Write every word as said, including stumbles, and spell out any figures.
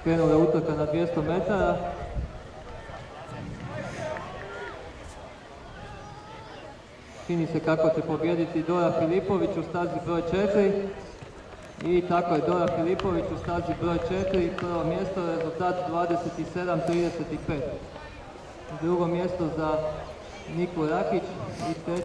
Krenula je utrka na dvjesto metara. Čini se kako će pobijediti Dora Filipović u stazi broj četiri. I tako je, Dora Filipović u stazi broj četiri, prvo mjesto, rezultat dvadeset sedam trideset pet. Drugo mjesto za Niku Rakić i treće